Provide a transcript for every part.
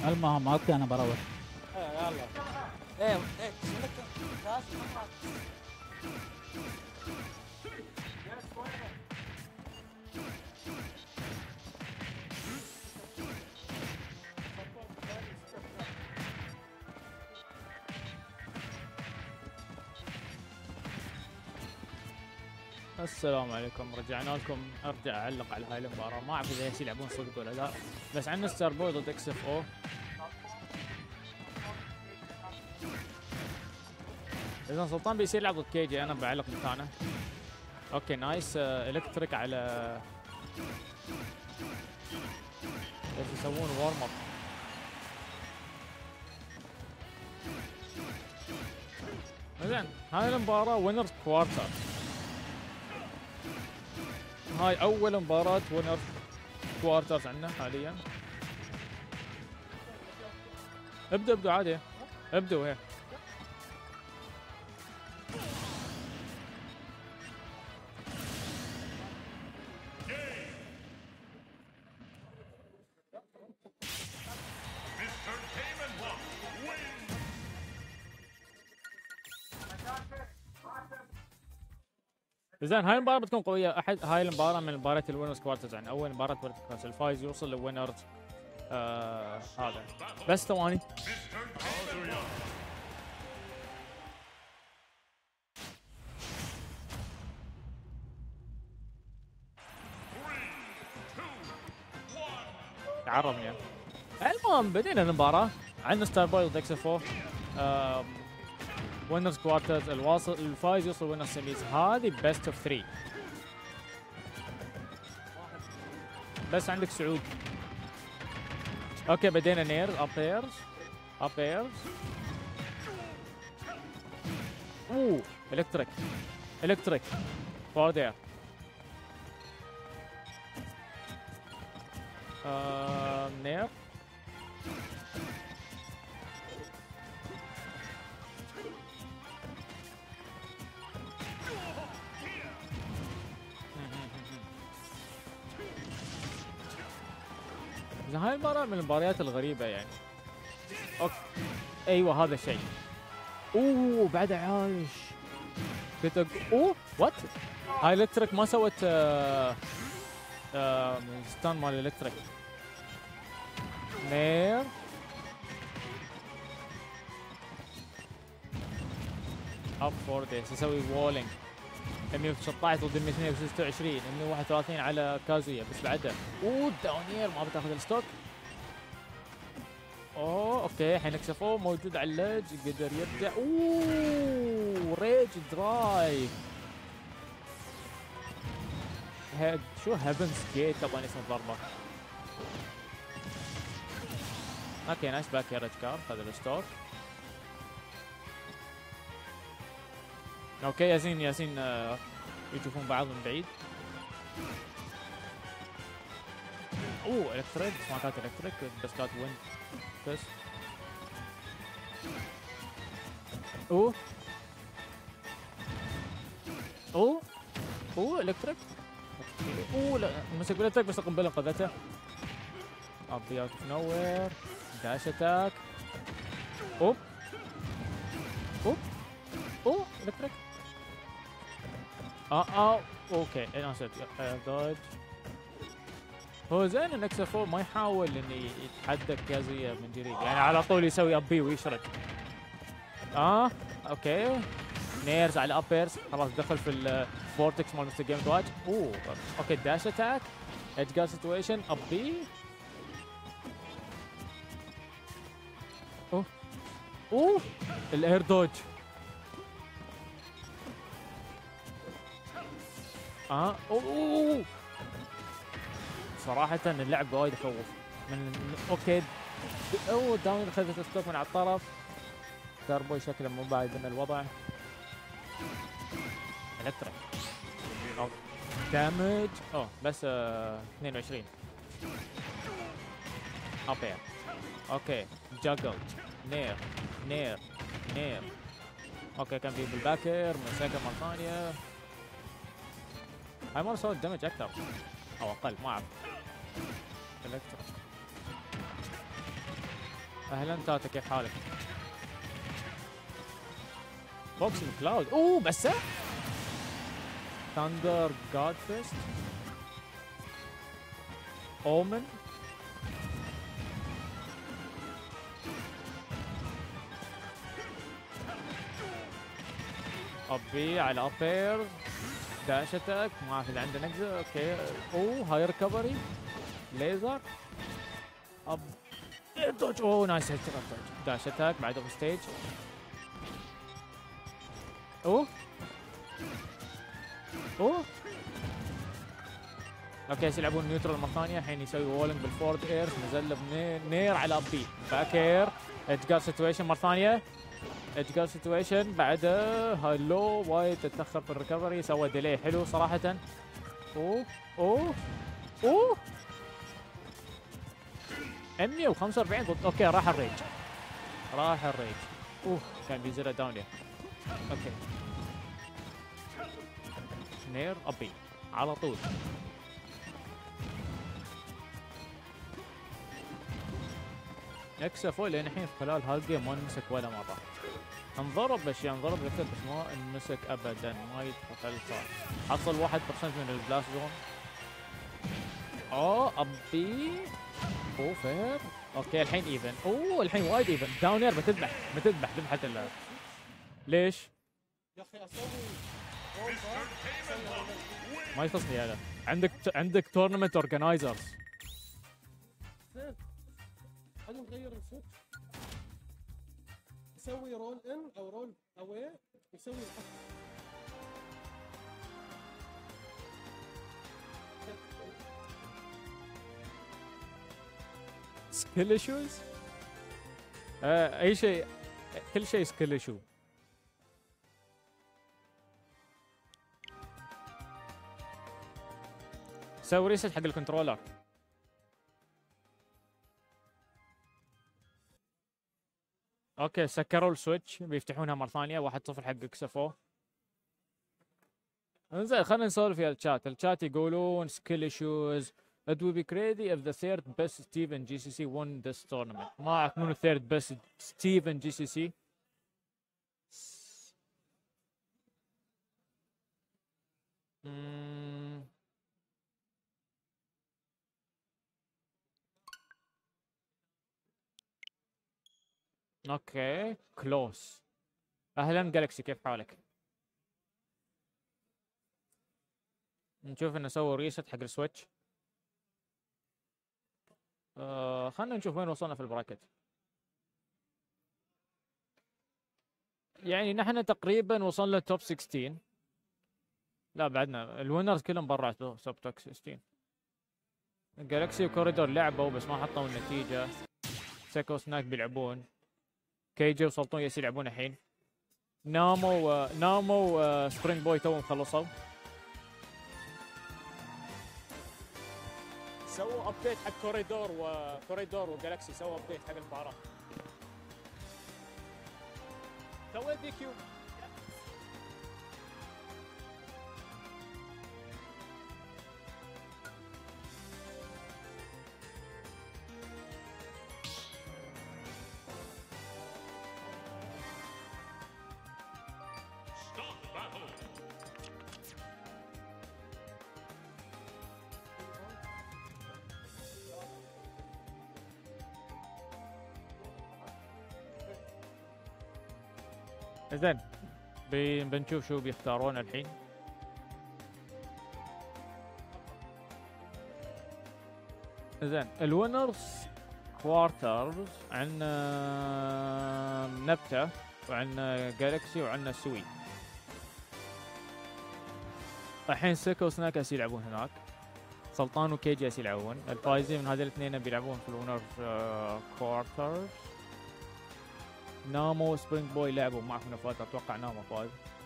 المهم اوكي انا بروح. ايه يلا. ايه شلت كاس السلام عليكم، رجعنا لكم. ارجع اعلق على هاي المباراه، ما اعرف اذا يلعبون صدق ولا لا، بس عندنا ستار بوي ضد اكس اف او. اذا سلطان بيصير يلعب ضد كي جي، انا بعلق مكانه. اوكي نايس. الكتريك على بس يسوون وارم اب. زين هاي المباراه وينرز كوارتر. هاي اول مباراه وينرز كوارترز عندنا حاليا. ابدوا عادي، ابدوا هيك. زين هاي المباراة بتكون قوية. هاي المباراة من مباريات الوينرز كوارترز، يعني أول مباراة وينرز كوارترز، الفايز يوصل للوينرز. هذا بس ثواني. عرفني. المهم بدينا المباراة. عندنا ستار بوي ضد اكس اف او. وينرز كوارترز، الواصل الفايز يوصل وينرز سيميز. هذه بيست اوف 3. بس عندك سعود. اوكي بدينا نير ابيرز. اوه الكتريك فور ذير. نير هاي المباراة من المباريات الغريبة يعني. اوكي ايوه هذا الشيء. اوه بعد عايش. كنت اوه وات. هاي الكتريك ما سوت ستان مال الكتريك. نير اب فور ذيس. يسوي وولينج 116 ضد 226، 131 على كازويا بس بعده. اوه داونير ما بتاخذ الستوك. اوه اوكي الحين اكسفوه موجود على الليج، قدر يرجع. اوه ريج درايف. شو هيفنز جيت طبعا اسم الضربه. اوكي نايس باك يا ريج كار، خذ الستوك. اوكي ياسين يشوفون بعض من بعيد. اوه الكتريك، سماكات الكتريك بس كانت وين بس. اوه الكتريك. اوه لا مسك بالالكتريك بس القنبله انقذته. ابي اوت اوف نو وير. داش اتاك. اوه الكتريك. اوكي انا نسيت دوج. هو زين ان اكس 4 ما يحاول انه يتحدى كازويا من جديد، يعني على طول يسوي ابي ويشرد. اوكي نيرز على ابيرز، خلاص دخل في الفورتكس مال مستر جيم واج. اوكي داش اتاك، ايدج جارد سيتويشن، ابي. الاير دوج. صراحة اللعب وايد يخوف. اوكي داون اخذت الستوك من على الطرف. ستار بوي شكله مو بايد من الوضع. الكتريك دامج بس 22. ابير. اوكي جاجل. نير. اوكي كان في بالباكر مساكر مرة ثانية. هاي مرة سوت دمج اكثر او اقل ما اعرف. الكتريك اهلا تاتا، كيف حالك؟ بوكس كلاود، اوه بس ثاندر جاد فيست، اومن، ابي على ابير، داش اتاك، ما اعرف اذا عنده نقزه. اوكي، اوه هاي ريكفري، ليزر، اب دوج، اوه نايس هيت، داش اتاك بعد اوف ستيج. اوه اوه اوكي، يلعبون نيوترال مره ثانيه. الحين يسوي وولنج بالفورد اير، نزل له نير على ابي، باك اير، ادجار سيتويشن مره ثانيه، ادجار سيتويشن بعده هاي لو، وايد تتاخر في الريكفري، سوى ديلي حلو صراحه. اوه اوه اوه 145 ضد، اوكي راح الريج، راح الريج. اوه كان بينزل داون ليه. اوكي نير ابي على طول. اكس اف لين الحين خلال هالجيم ما انمسك ولا مره. انضرب باشياء، انضرب بكثر بس ما انمسك ابدا، ما يدخل صار. حصل 1% من البلاست زون. اوه ابي، اوه فير. اوكي الحين ايفن، اوه الحين وايد ايفن. داونير بتذبح ذبحت ليش؟ يا اخي اسوي ما يخصني هذا. عندك تورنمنت اورجنايزرز. خلينا نغير السويتش، يسوي رول ان او رول اواي، يسوي الحق. سكيل ايشوز؟ اي شيء، كل شيء سكيل ايشو. سوي ريست حق الكنترولر. اوكي سكروا السويتش، بيفتحونها مره ثانيه. 1-0 حق اكسفو. انزين خلينا نسولف ويا الشات يقولون سكيل ايشوز. It would be crazy if the third best Steven GCC won this tournament. ما اعرف منو third best Steven GCC. اوكي كلوس. اهلا جالكسي، كيف حالك؟ نشوف انه سووا ريست حق السويتش. خلنا نشوف وين وصلنا في البراكت. يعني نحن تقريبا وصلنا توب 16. لا بعدنا الوينرز كلهم برا توب 16. جالكسي وكوريدور لعبوا بس ما حطوا النتيجة. سيكو سناك بيلعبون. كي جي وسلطون يس يلعبون الحين. نامو سبرينج بوي توهم خلصوا. سووا ابديت حق كوريدور وجالكسي، سووا ابديت حق المباراة. سووا دي كيو. زين بنشوف شو بيختارون الحين. زين الوينرز كوارترز عندنا نبتة وعندنا جالكسي وعندنا سوي. الحين سيكو وسناكس يلعبون هناك. سلطان وكي جي اس يلعبون. الفايزين من هذول الاثنين بيلعبون في الوينرز كوارترز. نامو وسبرينج بوي لعبوا، ما اعرف منو فاز، اتوقع نامو فاز.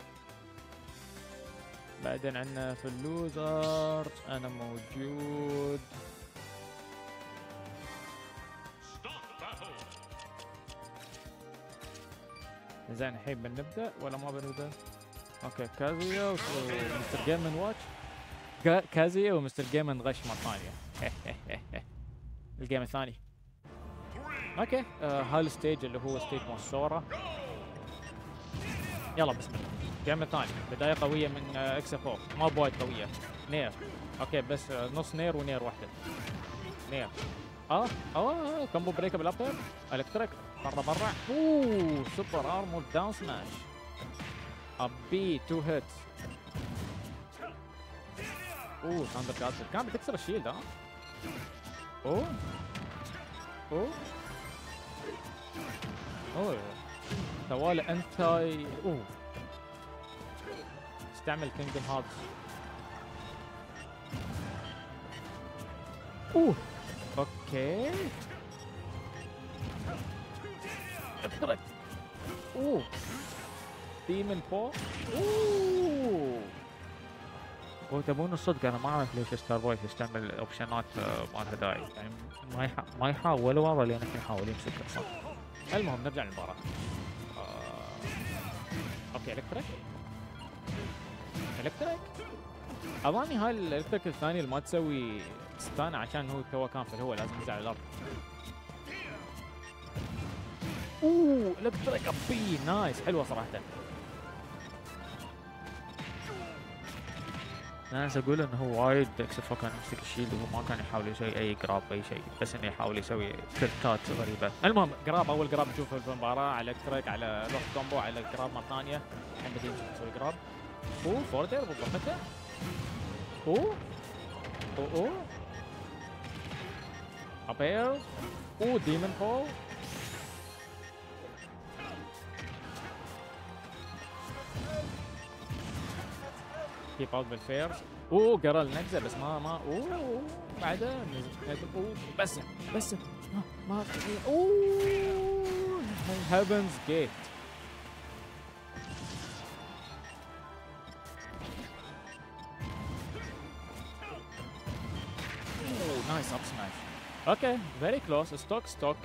بعدين عندنا في اللوزرز انا موجود. زين الحين بنبدا ولا ما بنبدا؟ اوكي كازيا ومستر جيمن واتش. كازيا ومستر جيمن غش مره ثانيه. الجيم الثاني. اوكي هاي الستيج اللي هو ستيج مونسورا. يلا بسم الله. الجيم الثاني بدايه قويه من اكس اف او، ما بوايد قويه. نير اوكي بس نص نير ونير واحده. نير كومبو بريكابل ابر الكتريك برا. سوبر ارمور داون سماش. ابي 2 هيتس. ثاندر كاتل كان بتكسر الشيلد. اوه سوالي انتاي. استعمل كينجدم هارتس. اوكي افترق. ديمن فور. وتبون الصدق انا ما اعرف ليش ستار بوي يستعمل الاوبشنات مالها داعي، يعني ما يحاول ورا لانك يحاول يمسك اصلا. المهم نرجع للمباراه. اوكي الكتريك اظني هاي الالكتريك الثاني اللي ما تسوي ستان عشان هو تو كان في الهواء لازم ينزل على الارض. الكتريك ابي نايس حلوه صراحه. انا اقول انه هو وايد اكس اف او كان يمسك الشيلد وهو ما كان يحاول يسوي اي جراب اي شيء، بس انه يحاول يسوي تركات غريبه. المهم جراب، اول جراب نشوفه في المباراه على الكتريك، على لوك كومبو، على الجراب مره ثانيه. الحين بدي نسوي جراب. فوردر بالضبط. ابير. ديمن فول. كيب اوت بالفيرز. قرا النقزه بس ما بعدها بس ما هيفنز جيت. نايس اب سماش. اوكي فيري كلوز. ستوك.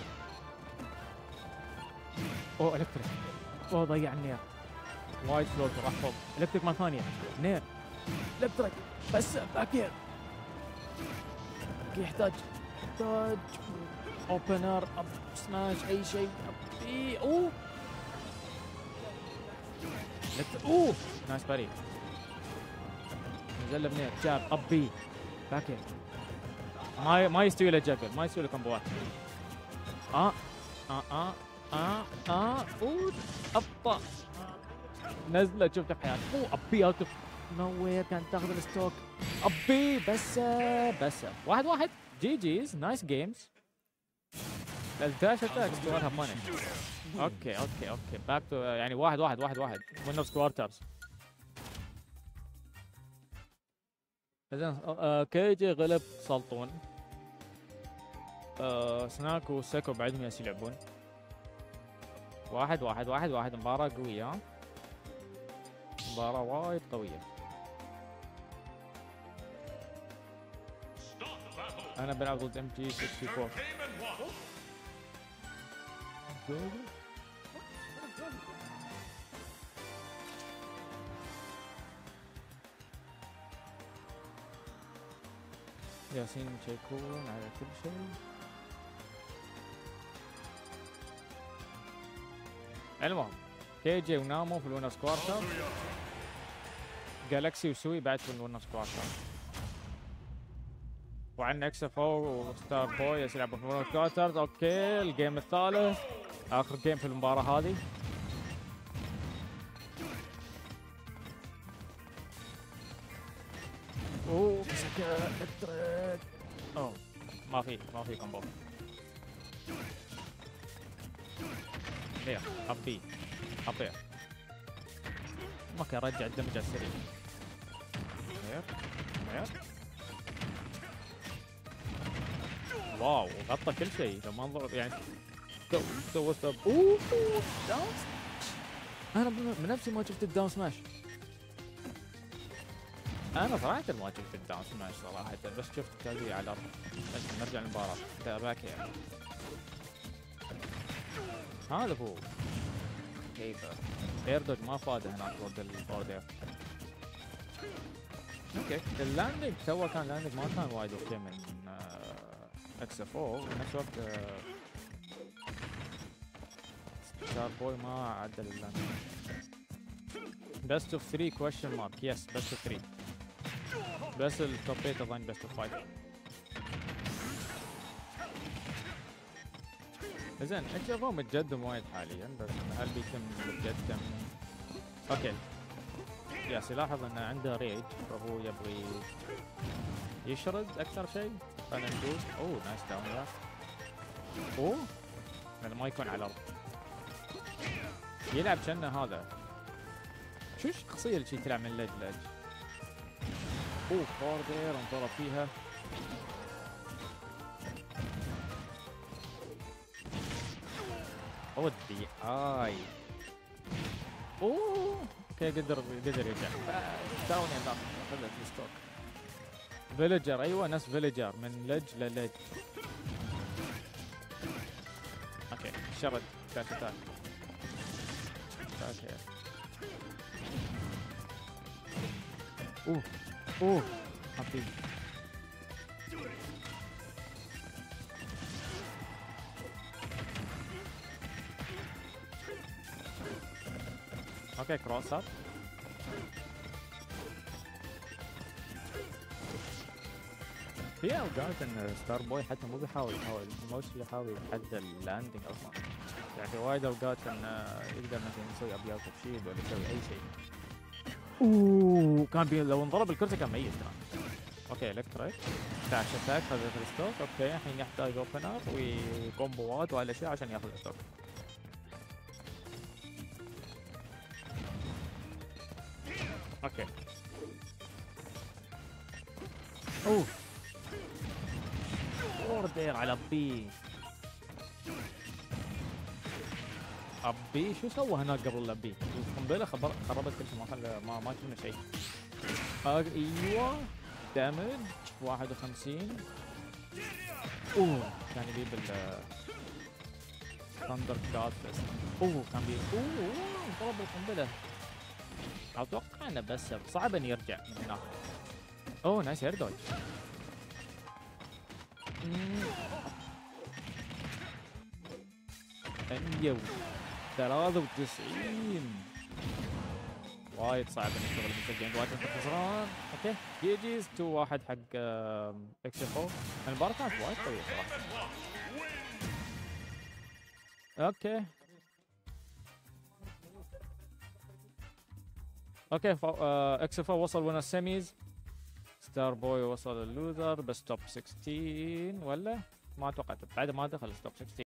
الكتريك. ضيع النير. وايد فلوت راح فوق. الكتريك مره ثانيه. نير. الكتريك بس باكير. يحتاج اوبنر اب سماش اي شيء. نايس باري. نزل بنير جاب ابي باكير. ما يستوي له جاكل، ما يستوي له كومبوات. ابطا نزله شفت بحياتي. ابي اوت نو وير كانت تاخذ الستوك. ابي بس 1-1. جيز نايس جيمز. الداش اتاك استوالها بماني. اوكي باك تو يعني 1-1 وينرز كوارترز. زين كي جي غلب سلطون. سناك وسيكو بعدهم ياس يلعبون. 1-1 مباراة قوية. مباراة وايد قوية. أنا بلعب ضد MG64. ياسين يشيكون على كل شيء. المهم كي جي ونامو في الوينرز كوارتر. جالكسي وسوي بعد في الوينرز كوارتر. وعندنا اكس اف او وستار بوي يلعبوا في الوينرز كوارترز. اوكي الجيم الثالث اخر جيم في المباراة هذه. ما في كومبو. ابي ما كان رجع الدمج على السريع. واو غطى كل شيء. لما انظر يعني سوى سب. داون. انا بنفسي ما شفت الداون سماش. انا صراحه ما شفت الداون سماش صراحه، بس شفت كذي على الارض. بس نرجع للمباراه. باك يعني. هذا هو كيفر. اير دوج ما فاده هناك ضد الفوردير. اوكي اللاندنج سوى كان لاندنج ما كان وايد اوكي من اكس اف او. بنفس الوقت ستار بوي ما عدل اللاندنج. بيست اوف 3 question mark. يس بيست اوف 3. بس التوب 8 اظن بيست اوف 5. زين اتشافوه متقدم وايد حاليا، بس هل بيتم متقدم؟ اوكي. ياس يلاحظ انه عنده ريج فهو يبغي يشرد اكثر شيء. خلينا نشوف. اوه نايس داون ذا. اوه لأنه ما يكون على الارض. يلعب كأنه هذا. شو الشخصية اللي تلعب من لج لج؟ اوه كوردير انضرب فيها. ودي اوه اوكي قدر يرجع. داون يا خذت الستوك. فيلجر ايوه ناس فيلجر من لج للج. اوكي شرد داش اتاك. اوكي اوه حبيبي. اوكي كروس اب. في اوقات ان ستار بوي حتى مو بيحاول يحاول يتحدى اللاندنج اصلا. يعني وايد اوقات انه يقدر مثلا يسوي ابيات تشيد ولا يسوي اي شيء. اوه كان لو انضرب الكرسي كان ميت كان. اوكي الكتريك داش اتاك خذت الستوك. اوكي الحين يحتاج اوبنر وكومبوات ولا شيء عشان ياخذ الستوك. اوكي اوه اوردر على بي. ابي شو سوى هناك قبل لبي؟ القنبله خربت كل شيء. ما شفنا شيء. ايوه دامج 51. اوه كان يجيب ال ثاندر جاد بس. اوه كان ضرب القنبله. اتوقع انه بس صعب ان يرجع من هناك. اوه نايس هير دوج. 93 وايد صعب انك تغلب الجيم. وايد انت خسران. اوكي جي جيز 2-1 حق اكس اف او. المباراة كانت وايد قوية صراحة. اوكي اكس اف او وصل وين السيميز. ستار بوي وصل اللوزر بس توب 16 ولا ما اتوقع بعد ما دخل توب 16.